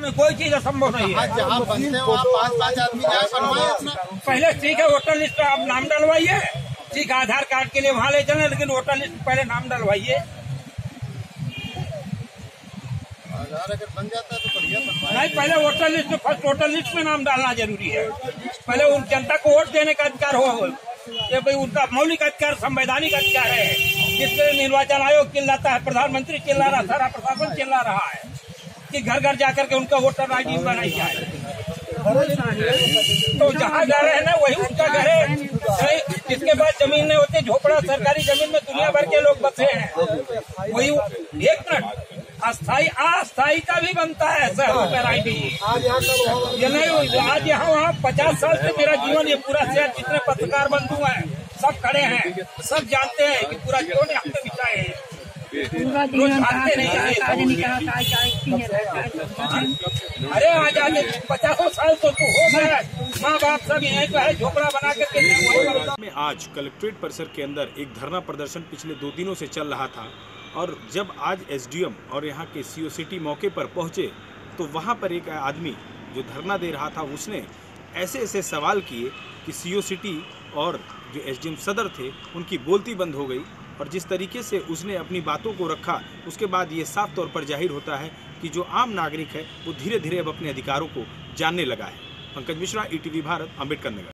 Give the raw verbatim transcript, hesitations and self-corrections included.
में कोई चीज असंभव नहीं है। जहाँ बनते हैं वहाँ पाँच पाँच आदमी जाए बनवाए अपना। पहले ठीक है वोटर लिस्ट पे आप नाम डलवाइए, ठीक है आधार कार्ड के लिए वहाँ ले चले, लेकिन वोटर लिस्ट में पहले नाम डलवाइए। आधार अगर बन जाता है तो बढ़िया बनवाए। नहीं, पहले वोटर लिस्ट में, फर्स्ट वोटर लिस्ट में नाम डालना जरूरी है। पहले उन जनता को वोट देने का अधिकार हो, ये भाई उनका मौलिक अधिकार, संवैधानिक अधिकार है, जिसके लिए निर्वाचन आयोग चिल्लाता है, प्रधानमंत्री चिल्ला रहा, सारा प्रशासन चिल्ला रहा है कि घर घर जाकर के उनका वोटर आई डी बनाई जाए। तो जहाँ घर है ना वही उनका घर है। जिसके पास जमीन नहीं होती, झोपड़ा सरकारी जमीन में दुनिया भर के लोग बसे हैं, वही एक मिनट अस्थाई अस्थाई का भी बनता है शहरों पर आई डी। ये नहीं आज यहाँ वहाँ पचास साल से मेरा जीवन, ये पूरा शहर जितने पत्रकार बंधु हैं सब खड़े हैं, सब जानते हैं कि पूरा जीवन यहाँ पे बिताए हैं। रोज भागते नहीं अरे आजादी पचासों साल तो हो गया, माँ बाप सब यहीं पे है, झोपड़ा बना करके। में आज कलेक्ट्रेट परिसर के अंदर एक धरना प्रदर्शन पिछले दो दिनों से चल रहा था और जब आज एसडीएम और यहाँ के सीओ सिटी मौके पर पहुँचे तो वहाँ पर एक आदमी जो धरना दे रहा था उसने ऐसे ऐसे सवाल किए कि सीओ सिटी और जो एसडीएम सदर थे उनकी बोलती बंद हो गई। और जिस तरीके से उसने अपनी बातों को रखा उसके बाद ये साफ तौर पर जाहिर होता है कि जो आम नागरिक है वो धीरे धीरे अब अपने अधिकारों को जानने लगा है। पंकज मिश्रा, ईटीवी भारत, अम्बेडकर नगर।